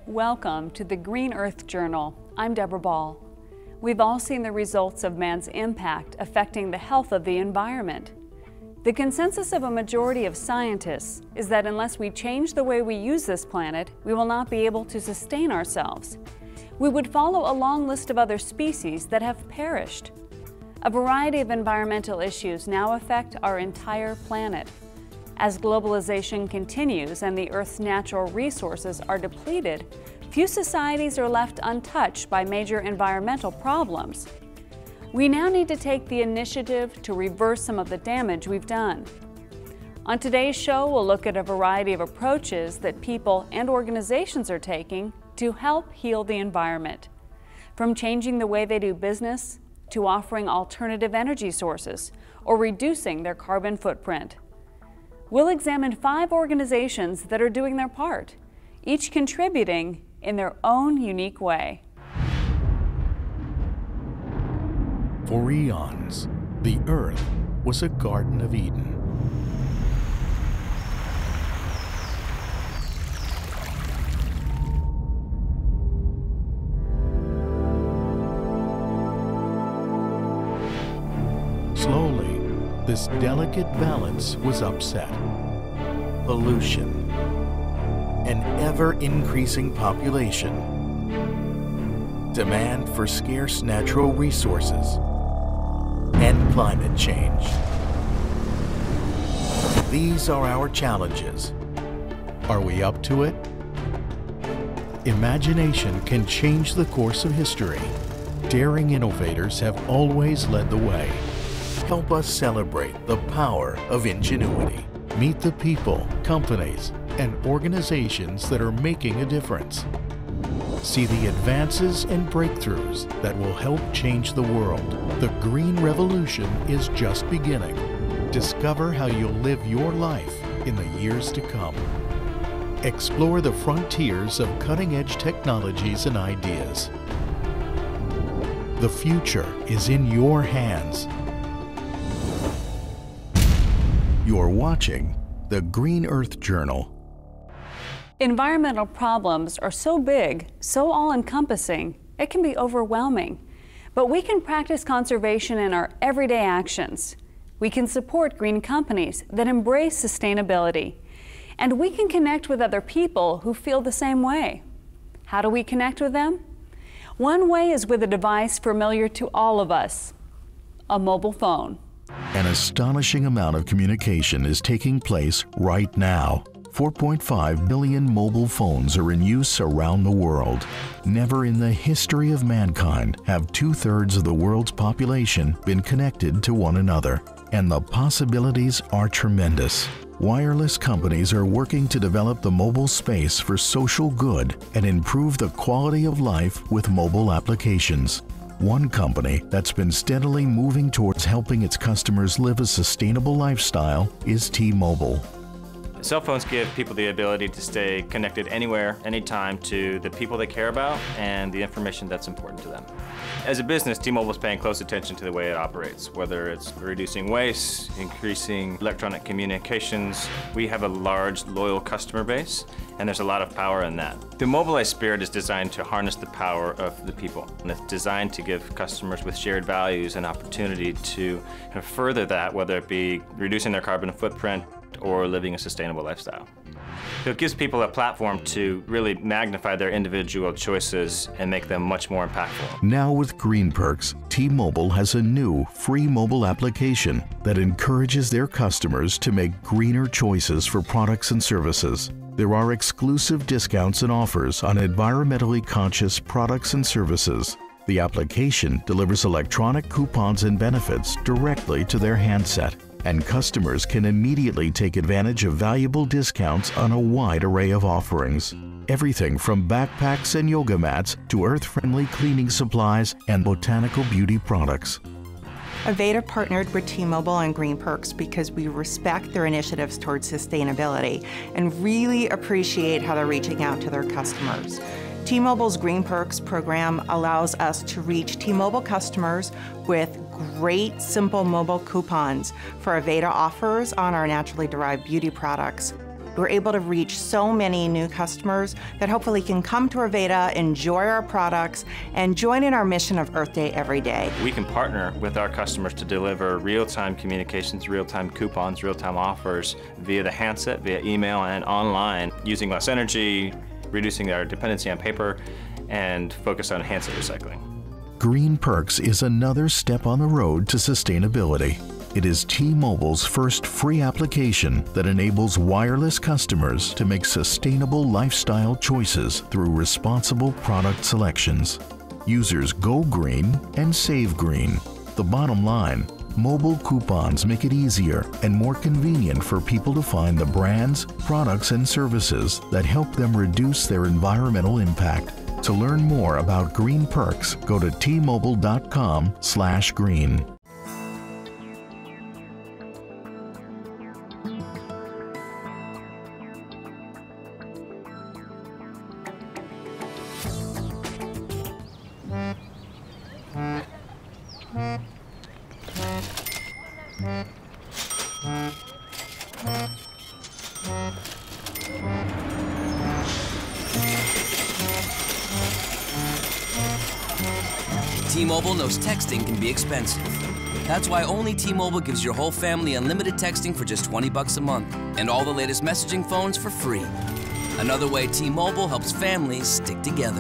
Welcome to the Green Earth Journal. I'm Deborah Ball. We've all seen the results of man's impact affecting the health of the environment. The consensus of a majority of scientists is that unless we change the way we use this planet, we will not be able to sustain ourselves. We would follow a long list of other species that have perished. A variety of environmental issues now affect our entire planet. As globalization continues and the Earth's natural resources are depleted, few societies are left untouched by major environmental problems. We now need to take the initiative to reverse some of the damage we've done. On today's show, we'll look at a variety of approaches that people and organizations are taking to help heal the environment. From changing the way they do business, to offering alternative energy sources, or reducing their carbon footprint. We'll examine 5 organizations that are doing their part, each contributing in their own unique way. For eons, the Earth was a Garden of Eden. Slowly, this delicate balance was upset. Pollution, an ever-increasing population, demand for scarce natural resources, and climate change. These are our challenges. Are we up to it? Imagination can change the course of history. Daring innovators have always led the way. Help us celebrate the power of ingenuity. Meet the people, companies, and organizations that are making a difference. See the advances and breakthroughs that will help change the world. The green revolution is just beginning. Discover how you'll live your life in the years to come. Explore the frontiers of cutting-edge technologies and ideas. The future is in your hands. You're watching the Green Earth Journal. Environmental problems are so big, so all-encompassing, it can be overwhelming. But we can practice conservation in our everyday actions. We can support green companies that embrace sustainability. And we can connect with other people who feel the same way. How do we connect with them? One way is with a device familiar to all of us, a mobile phone. An astonishing amount of communication is taking place right now. 4.5 billion mobile phones are in use around the world. Never in the history of mankind have 2/3 of the world's population been connected to one another. And the possibilities are tremendous. Wireless companies are working to develop the mobile space for social good and improve the quality of life with mobile applications. One company that's been steadily moving towards helping its customers live a sustainable lifestyle is T-Mobile. Cell phones give people the ability to stay connected anywhere, anytime to the people they care about and the information that's important to them. As a business, T-Mobile is paying close attention to the way it operates, whether it's reducing waste, increasing electronic communications. We have a large, loyal customer base, and there's a lot of power in that. The Mobileye Spirit is designed to harness the power of the people, and it's designed to give customers with shared values an opportunity to further that, whether it be reducing their carbon footprint or living a sustainable lifestyle. So it gives people a platform to really magnify their individual choices and make them much more impactful. Now with Green Perks, T-Mobile has a new free mobile application that encourages their customers to make greener choices for products and services. There are exclusive discounts and offers on environmentally conscious products and services. The application delivers electronic coupons and benefits directly to their handset, and customers can immediately take advantage of valuable discounts on a wide array of offerings. Everything from backpacks and yoga mats to earth-friendly cleaning supplies and botanical beauty products. Aveda partnered with T-Mobile and Green Perks because we respect their initiatives towards sustainability and really appreciate how they're reaching out to their customers. T-Mobile's Green Perks program allows us to reach T-Mobile customers with great, simple mobile coupons for Aveda offers on our naturally derived beauty products. we're able to reach so many new customers that hopefully can come to Arvada, enjoy our products, and join in our mission of Earth Day every day. We can partner with our customers to deliver real-time communications, real-time coupons, real-time offers via the handset, via email, and online, using less energy, reducing our dependency on paper, and focus on handset recycling. Green Perks is another step on the road to sustainability. It is T-Mobile's first free application that enables wireless customers to make sustainable lifestyle choices through responsible product selections. Users go green and save green. The bottom line, mobile coupons make it easier and more convenient for people to find the brands, products, and services that help them reduce their environmental impact. To learn more about Green Perks, go to tmobile.com/green. T-Mobile knows texting can be expensive. That's why only T-Mobile gives your whole family unlimited texting for just $20 a month and all the latest messaging phones for free. Another way T-Mobile helps families stick together.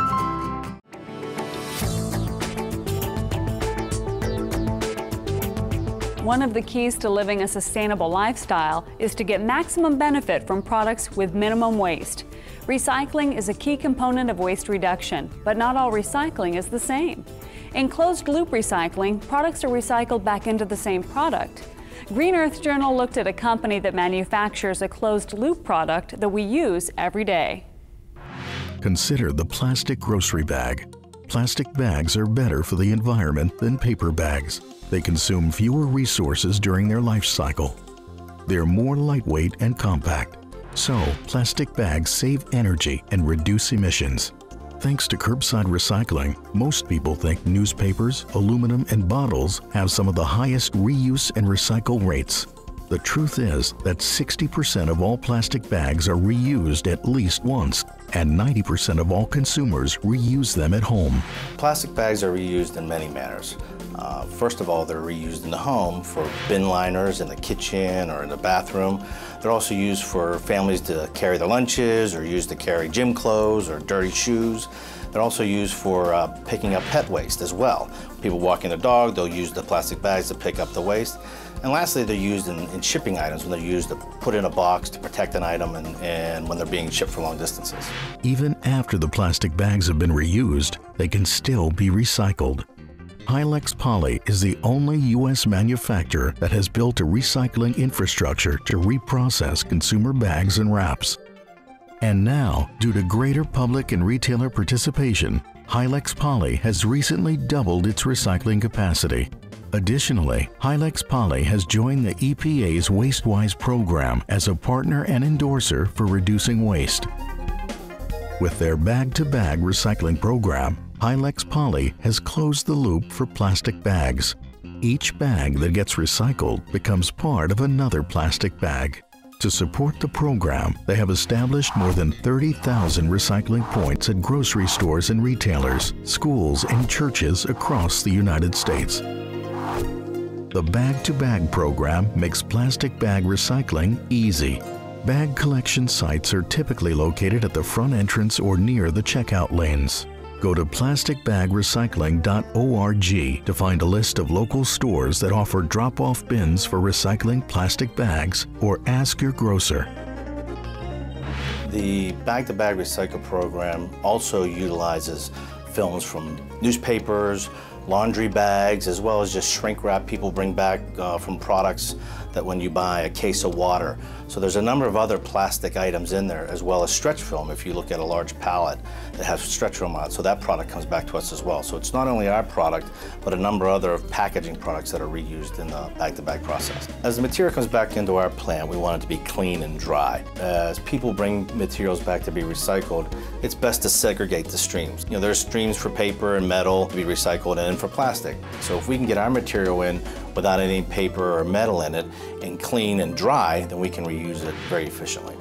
One of the keys to living a sustainable lifestyle is to get maximum benefit from products with minimum waste. Recycling is a key component of waste reduction, but not all recycling is the same. In closed-loop recycling, products are recycled back into the same product. Green Earth Journal looked at a company that manufactures a closed-loop product that we use every day. Consider the plastic grocery bag. Plastic bags are better for the environment than paper bags. They consume fewer resources during their life cycle. They're more lightweight and compact. So, plastic bags save energy and reduce emissions. Thanks to curbside recycling, most people think newspapers, aluminum, and bottles have some of the highest reuse and recycle rates. The truth is that 60% of all plastic bags are reused at least once, and 90% of all consumers reuse them at home. Plastic bags are reused in many manners. First of all, they're reused in the home for bin liners in the kitchen or in the bathroom. They're also used for families to carry their lunches or used to carry gym clothes or dirty shoes. They're also used for picking up pet waste as well. People walking their dog, they'll use the plastic bags to pick up the waste. And lastly, they're used in shipping items when they're used to put in a box to protect an item and when they're being shipped for long distances. Even after the plastic bags have been reused, they can still be recycled. Hylex Poly is the only U.S. manufacturer that has built a recycling infrastructure to reprocess consumer bags and wraps. And now, due to greater public and retailer participation, Hylex Poly has recently doubled its recycling capacity. Additionally, Hylex Poly has joined the EPA's WasteWise program as a partner and endorser for reducing waste. With their bag-to-bag recycling program, Hylex Poly has closed the loop for plastic bags. Each bag that gets recycled becomes part of another plastic bag. To support the program, they have established more than 30,000 recycling points at grocery stores and retailers, schools, and churches across the United States. The Bag-to-Bag program makes plastic bag recycling easy. Bag collection sites are typically located at the front entrance or near the checkout lanes. Go to plasticbagrecycling.org to find a list of local stores that offer drop-off bins for recycling plastic bags, or ask your grocer. The Bag-to-Bag Recycle program also utilizes films from newspapers, laundry bags, as well as just shrink wrap people bring back from products that when you buy a case of water. So there's a number of other plastic items in there, as well as stretch film if you look at a large pallet that has stretch film on it. So that product comes back to us as well. So it's not only our product, but a number of other packaging products that are reused in the bag-to-bag process. As the material comes back into our plant, we want it to be clean and dry. As people bring materials back to be recycled, it's best to segregate the streams. You know, there's streams for paper and metal to be recycled and for plastic. So if we can get our material in without any paper or metal in it and clean and dry, then we can reuse it very efficiently.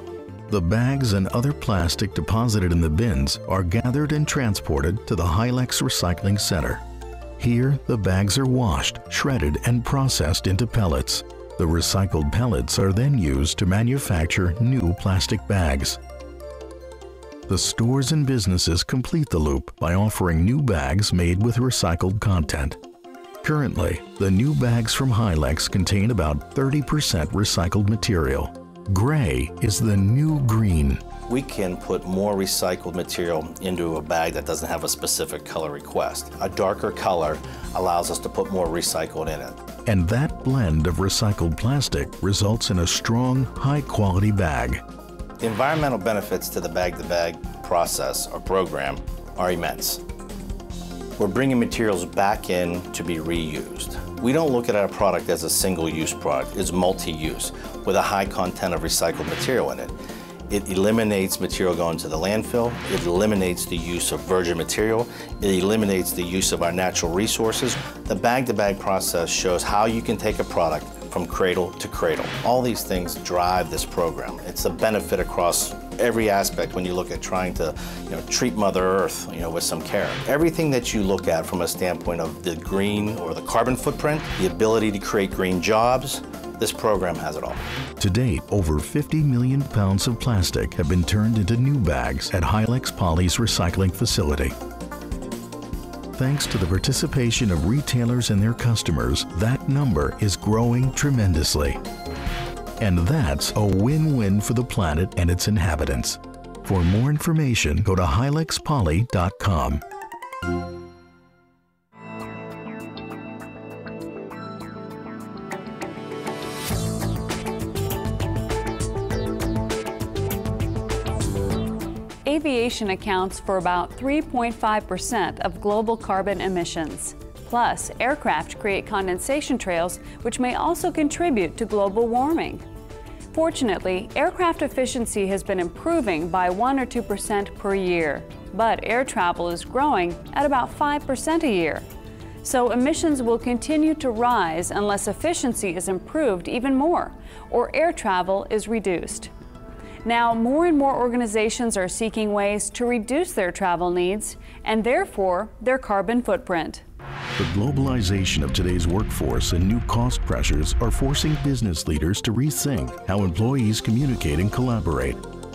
The bags and other plastic deposited in the bins are gathered and transported to the Hylex Recycling Center. Here, the bags are washed, shredded, and processed into pellets. The recycled pellets are then used to manufacture new plastic bags. The stores and businesses complete the loop by offering new bags made with recycled content. Currently, the new bags from Hylex contain about 30% recycled material. Gray is the new green. We can put more recycled material into a bag that doesn't have a specific color request. A darker color allows us to put more recycled in it. And that blend of recycled plastic results in a strong, high-quality bag. The environmental benefits to the bag-to-bag process or program are immense. We're bringing materials back in to be reused. We don't look at our product as a single-use product. It's multi-use with a high content of recycled material in it. It eliminates material going to the landfill. It eliminates the use of virgin material. It eliminates the use of our natural resources. The bag-to-bag process shows how you can take a product from cradle to cradle. All these things drive this program. It's a benefit across every aspect when you look at trying to treat Mother Earth with some care. Everything that you look at from a standpoint of the green or the carbon footprint, the ability to create green jobs, this program has it all. To date, over 50 million pounds of plastic have been turned into new bags at Hylex Poly's recycling facility. Thanks to the participation of retailers and their customers, that number is growing tremendously. And that's a win-win for the planet and its inhabitants. For more information, go to hylexpoly.com. Aviation accounts for about 3.5% of global carbon emissions. Plus, aircraft create condensation trails, which may also contribute to global warming. Fortunately, aircraft efficiency has been improving by 1 or 2% per year, but air travel is growing at about 5% a year. So emissions will continue to rise unless efficiency is improved even more, or air travel is reduced. Now, more and more organizations are seeking ways to reduce their travel needs and therefore their carbon footprint. The globalization of today's workforce and new cost pressures are forcing business leaders to rethink how employees communicate and collaborate.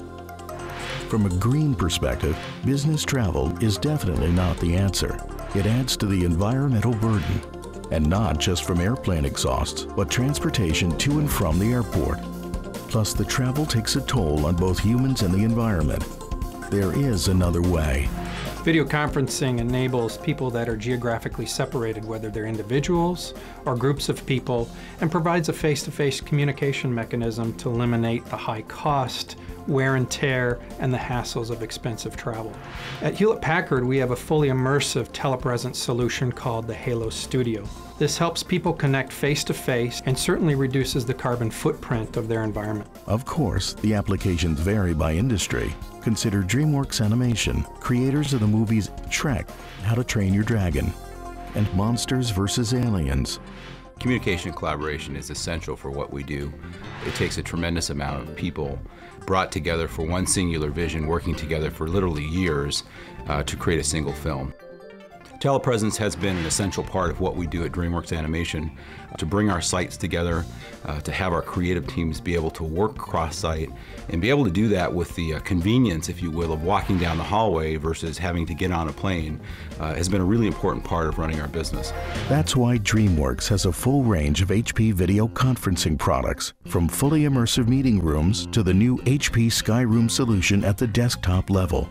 From a green perspective, business travel is definitely not the answer. It adds to the environmental burden, and not just from airplane exhausts, but transportation to and from the airport. Plus, the travel takes a toll on both humans and the environment. There is another way. Video conferencing enables people that are geographically separated, whether they're individuals or groups of people, and provides a face-to-face communication mechanism to eliminate the high cost, wear and tear, and the hassles of expensive travel. At Hewlett-Packard, we have a fully immersive telepresence solution called the Halo Studio. This helps people connect face-to-face and certainly reduces the carbon footprint of their environment. Of course, the applications vary by industry. Consider DreamWorks Animation, creators of the movies Shrek, How to Train Your Dragon, and Monsters vs. Aliens. Communication and collaboration is essential for what we do. It takes a tremendous amount of people brought together for one singular vision, working together for literally years to create a single film. Telepresence has been an essential part of what we do at DreamWorks Animation, to bring our sites together, to have our creative teams be able to work cross-site, and be able to do that with the convenience, if you will, of walking down the hallway versus having to get on a plane, has been a really important part of running our business. That's why DreamWorks has a full range of HP video conferencing products, from fully immersive meeting rooms to the new HP Skyroom solution at the desktop level.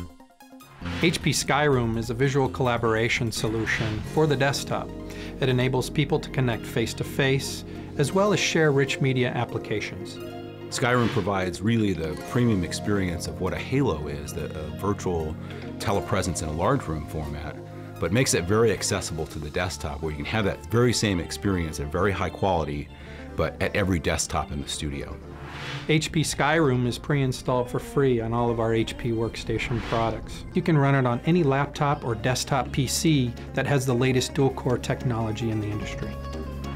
HP Skyroom is a visual collaboration solution for the desktop. It enables people to connect face-to-face, as well as share rich media applications. Skyroom provides really the premium experience of what a Halo is, a virtual telepresence in a large room format, but makes it very accessible to the desktop, where you can have that very same experience at very high quality, but at every desktop in the studio. HP Skyroom is pre-installed for free on all of our HP Workstation products. You can run it on any laptop or desktop PC that has the latest dual-core technology in the industry.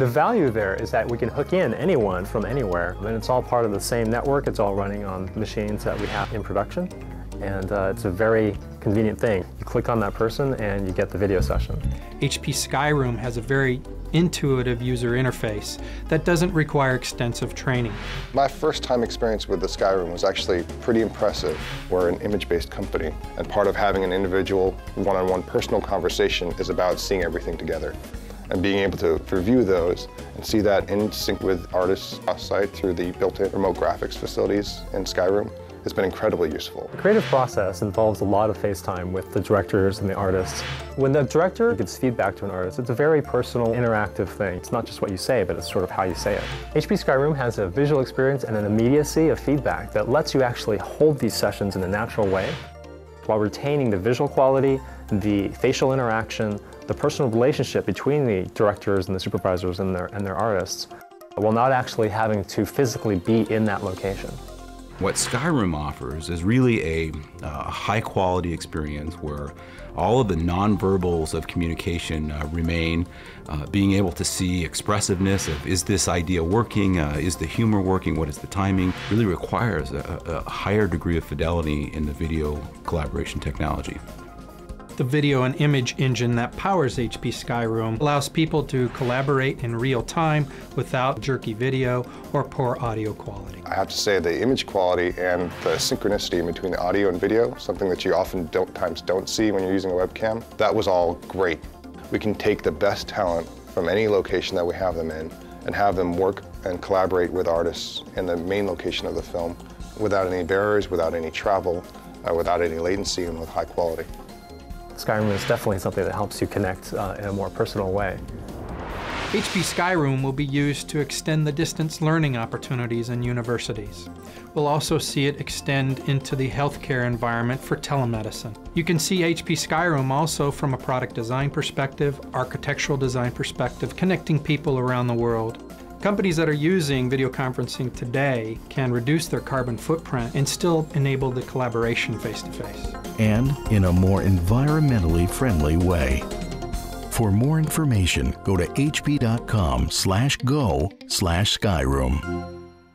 The value there is that we can hook in anyone from anywhere, and it's all part of the same network. It's all running on machines that we have in production, and it's a very convenient thing. You click on that person and you get the video session. HP Skyroom has a very intuitive user interface that doesn't require extensive training. My first time experience with the Skyroom was actually pretty impressive. We're an image-based company, and part of having an individual one-on-one personal conversation is about seeing everything together and being able to review those and see that in sync with artists off-site through the built-in remote graphics facilities in Skyroom. It's been incredibly useful. The creative process involves a lot of face time with the directors and the artists. When the director gives feedback to an artist, it's a very personal, interactive thing. It's not just what you say, but it's sort of how you say it. HP Skyroom has a visual experience and an immediacy of feedback that lets you actually hold these sessions in a natural way while retaining the visual quality, the facial interaction, the personal relationship between the directors and the supervisors and their artists, while not actually having to physically be in that location. What Skyroom offers is really a high-quality experience where all of the nonverbals of communication remain. Being able to see expressiveness of, is this idea working, is the humor working, what is the timing, really requires a higher degree of fidelity in the video collaboration technology. The video and image engine that powers HP Skyroom allows people to collaborate in real time without jerky video or poor audio quality. I have to say the image quality and the synchronicity between the audio and video, something that you often don't see when you're using a webcam, that was all great. We can take the best talent from any location that we have them in and have them work and collaborate with artists in the main location of the film without any barriers, without any travel, without any latency, and with high quality. Skyroom is definitely something that helps you connect in a more personal way. HP Skyroom will be used to extend the distance learning opportunities in universities. We'll also see it extend into the healthcare environment for telemedicine. You can see HP Skyroom also from a product design perspective, architectural design perspective, connecting people around the world. Companies that are using video conferencing today can reduce their carbon footprint and still enable the collaboration face-to-face. And in a more environmentally friendly way. For more information, go to hp.com/go/Skyroom.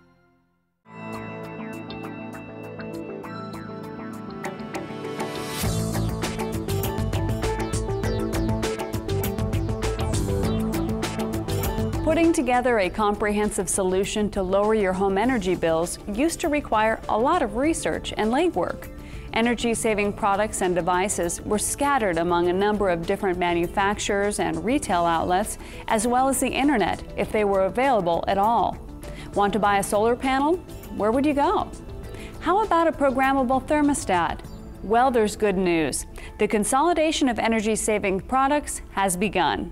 Putting together a comprehensive solution to lower your home energy bills used to require a lot of research and legwork. Energy-saving products and devices were scattered among a number of different manufacturers and retail outlets, as well as the internet, if they were available at all. Want to buy a solar panel? Where would you go? How about a programmable thermostat? Well, there's good news. The consolidation of energy-saving products has begun.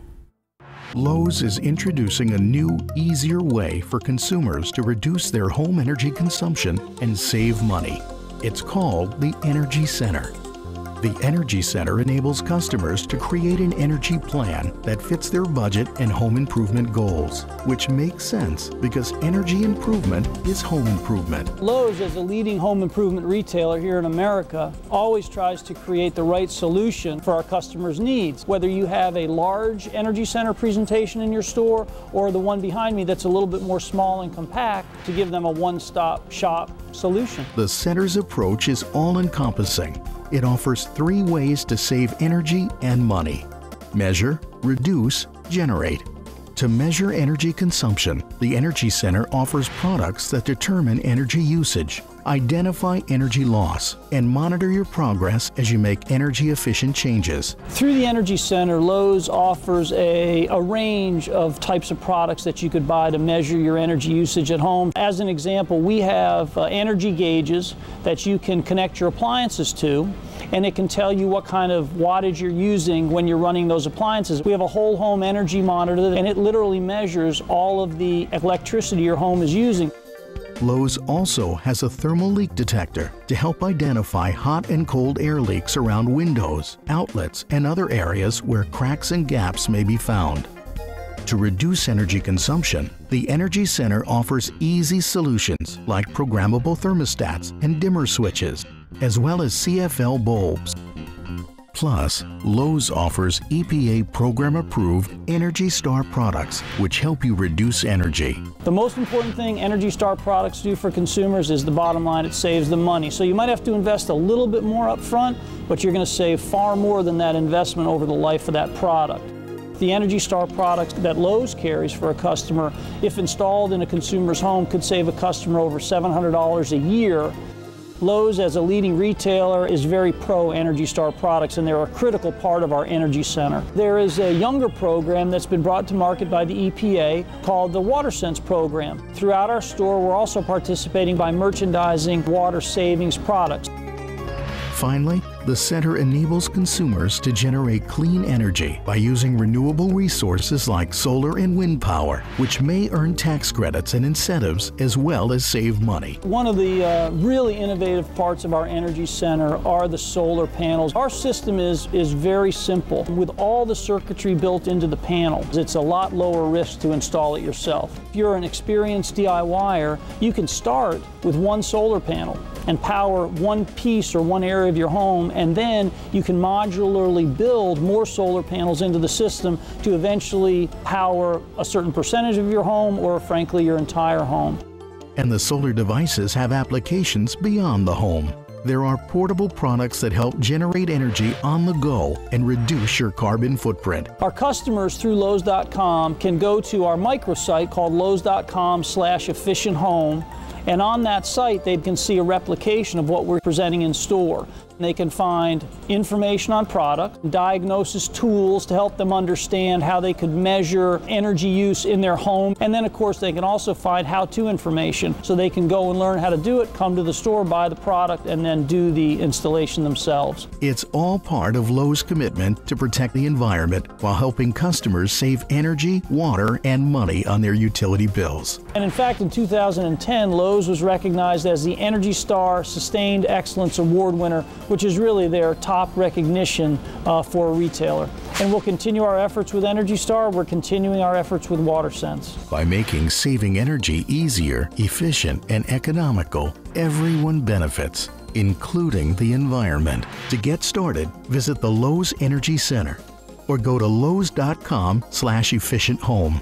Lowe's is introducing a new, easier way for consumers to reduce their home energy consumption and save money. It's called the Energy Center. The Energy Center enables customers to create an energy plan that fits their budget and home improvement goals, which makes sense because energy improvement is home improvement. Lowe's, as a leading home improvement retailer here in America, always tries to create the right solution for our customers' needs. Whether you have a large Energy Center presentation in your store or the one behind me that's a little bit more small and compact, to give them a one-stop shop solution. The center's approach is all-encompassing. It offers 3 ways to save energy and money: measure, reduce, generate. To measure energy consumption, the Energy Center offers products that determine energy usage, identify energy loss, and monitor your progress as you make energy-efficient changes. Through the Energy Center, Lowe's offers a range of types of products that you could buy to measure your energy usage at home. As an example, we have energy gauges that you can connect your appliances to, and it can tell you what kind of wattage you're using when you're running those appliances. We have a whole home energy monitor, and it literally measures all of the electricity your home is using. Lowe's also has a thermal leak detector to help identify hot and cold air leaks around windows, outlets, and other areas where cracks and gaps may be found. To reduce energy consumption, the Energy Center offers easy solutions like programmable thermostats and dimmer switches, as well as CFL bulbs. Plus, Lowe's offers EPA program-approved Energy Star products, which help you reduce energy. The most important thing Energy Star products do for consumers is the bottom line, it saves them money. So you might have to invest a little bit more up front, but you're going to save far more than that investment over the life of that product. The Energy Star products that Lowe's carries for a customer, if installed in a consumer's home, could save a customer over $700 a year. Lowe's, as a leading retailer, is very pro Energy Star products, and they're a critical part of our Energy Center. There is a younger program that's been brought to market by the EPA called the WaterSense program. Throughout our store, we're also participating by merchandising water savings products. Finally, the center enables consumers to generate clean energy by using renewable resources like solar and wind power, which may earn tax credits and incentives as well as save money. One of the really innovative parts of our Energy Center are the solar panels. Our system is very simple. With all the circuitry built into the panels, it's a lot lower risk to install it yourself. If you're an experienced DIYer, you can start with one solar panel and power one piece or one area of your home, and then you can modularly build more solar panels into the system to eventually power a certain percentage of your home or, frankly, your entire home. And the solar devices have applications beyond the home. There are portable products that help generate energy on the go and reduce your carbon footprint. Our customers through Lowes.com can go to our microsite called Lowes.com/efficienthome, and on that site they can see a replication of what we're presenting in store. They can find information on product, diagnosis tools to help them understand how they could measure energy use in their home, and then of course they can also find how-to information so they can go and learn how to do it, come to the store, buy the product, and then do the installation themselves. It's all part of Lowe's commitment to protect the environment while helping customers save energy, water, and money on their utility bills. And in fact, in 2010, Lowe's was recognized as the Energy Star Sustained Excellence Award winner, which is really their top recognition for a retailer. And we'll continue our efforts with Energy Star. We're continuing our efforts with WaterSense. By making saving energy easier, efficient, and economical, everyone benefits, including the environment. To get started, visit the Lowe's Energy Center or go to Lowes.com/efficienthome.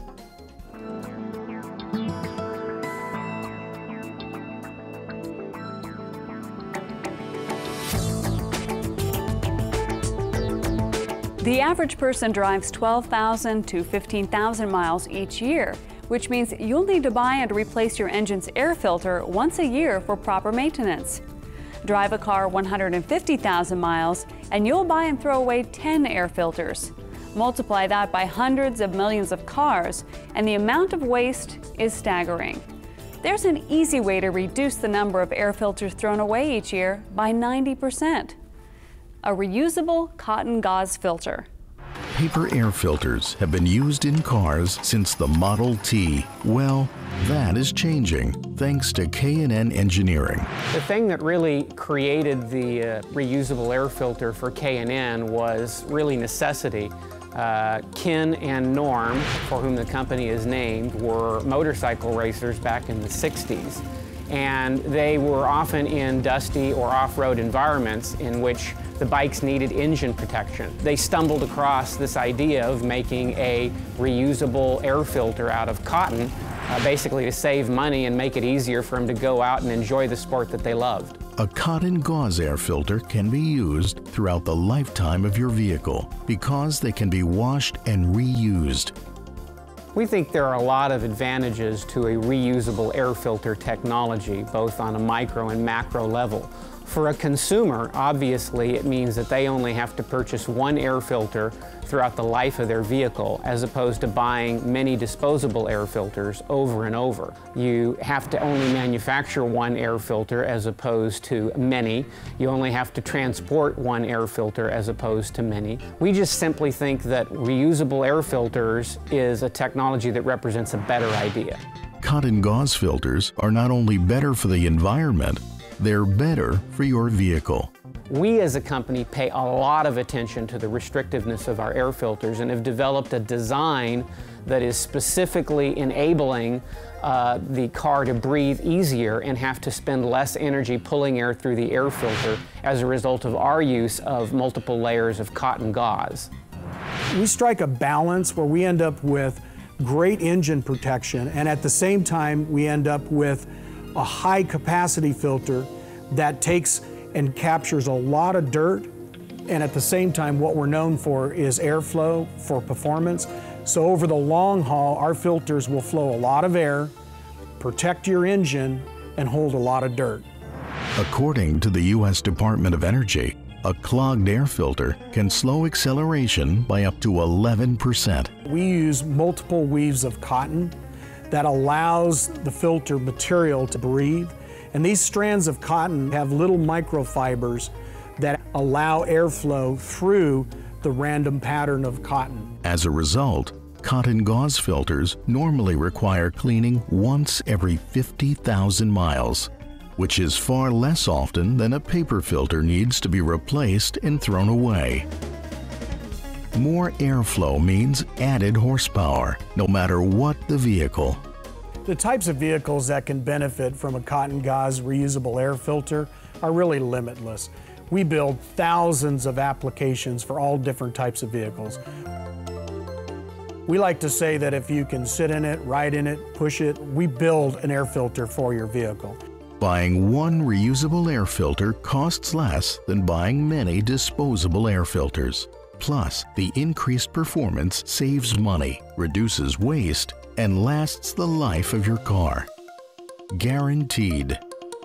The average person drives 12,000 to 15,000 miles each year, which means you'll need to buy and replace your engine's air filter once a year for proper maintenance. Drive a car 150,000 miles and you'll buy and throw away 10 air filters. Multiply that by hundreds of millions of cars and the amount of waste is staggering. There's an easy way to reduce the number of air filters thrown away each year by 90%. A reusable cotton gauze filter. Paper air filters have been used in cars since the Model T. Well, that is changing thanks to K&N Engineering. The thing that really created the reusable air filter for K&N was really necessity. Ken and Norm, for whom the company is named, were motorcycle racers back in the 60s. And they were often in dusty or off-road environments in which the bikes needed engine protection. They stumbled across this idea of making a reusable air filter out of cotton, basically to save money and make it easier for them to go out and enjoy the sport that they loved. A cotton gauze air filter can be used throughout the lifetime of your vehicle because they can be washed and reused. We think there are a lot of advantages to a reusable air filter technology, both on a micro and macro level. For a consumer, obviously, it means that they only have to purchase one air filter throughout the life of their vehicle, as opposed to buying many disposable air filters over and over. You have to only manufacture one air filter as opposed to many. You only have to transport one air filter as opposed to many. We just simply think that reusable air filters is a technology that represents a better idea. Cotton gauze filters are not only better for the environment, they're better for your vehicle. We as a company pay a lot of attention to the restrictiveness of our air filters and have developed a design that is specifically enabling the car to breathe easier and have to spend less energy pulling air through the air filter as a result of our use of multiple layers of cotton gauze. We strike a balance where we end up with great engine protection, and at the same time we end up with a high capacity filter that takes and captures a lot of dirt, and at the same time what we're known for is airflow for performance. So over the long haul, our filters will flow a lot of air, protect your engine, and hold a lot of dirt. According to the U.S. Department of Energy, a clogged air filter can slow acceleration by up to 11%. We use multiple weaves of cotton that allows the filter material to breathe. And these strands of cotton have little microfibers that allow airflow through the random pattern of cotton. As a result, cotton gauze filters normally require cleaning once every 50,000 miles, which is far less often than a paper filter needs to be replaced and thrown away. More airflow means added horsepower, no matter what the vehicle. The types of vehicles that can benefit from a cotton gauze reusable air filter are really limitless. We build thousands of applications for all different types of vehicles. We like to say that if you can sit in it, ride in it, push it, we build an air filter for your vehicle. Buying one reusable air filter costs less than buying many disposable air filters. Plus, the increased performance saves money, reduces waste, and lasts the life of your car. Guaranteed.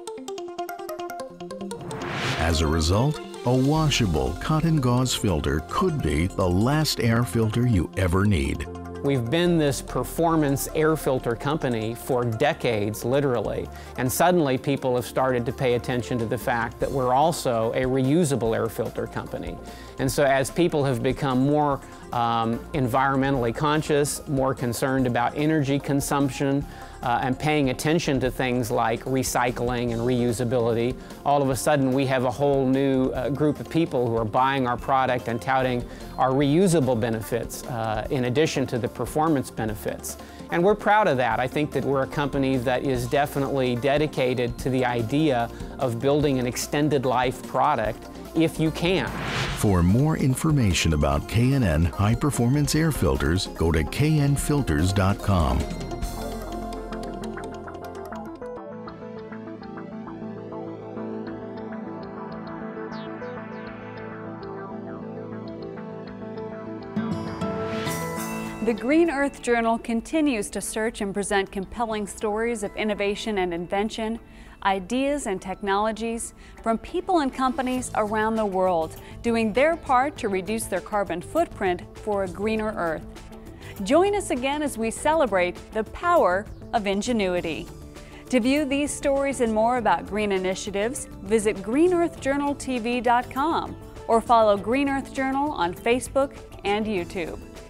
As a result, a washable cotton gauze filter could be the last air filter you ever need. We've been this performance air filter company for decades, literally, and suddenly people have started to pay attention to the fact that we're also a reusable air filter company. And so as people have become more environmentally conscious, more concerned about energy consumption, and paying attention to things like recycling and reusability, all of a sudden we have a whole new group of people who are buying our product and touting our reusable benefits in addition to the performance benefits. And we're proud of that. I think that we're a company that is definitely dedicated to the idea of building an extended life product if you can. For more information about K&N high-performance air filters, go to knfilters.com. The Green Earth Journal continues to search and present compelling stories of innovation and invention, ideas and technologies from people and companies around the world doing their part to reduce their carbon footprint for a greener Earth. Join us again as we celebrate the power of ingenuity. To view these stories and more about green initiatives, visit greenearthjournaltv.com or follow Green Earth Journal on Facebook and YouTube.